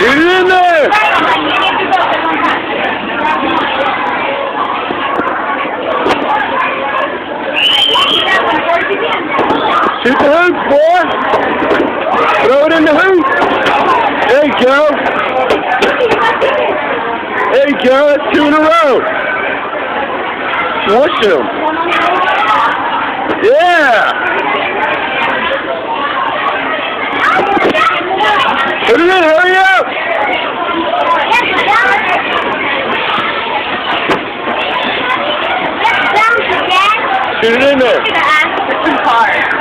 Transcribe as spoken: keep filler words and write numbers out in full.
Get it in there! Shoot the hoop, boy! Throw it in the hoop! There you go! There you go, that's two in a row! Smush them! Yeah! Put it in, hurry up! Shoot it in there! It's too hard.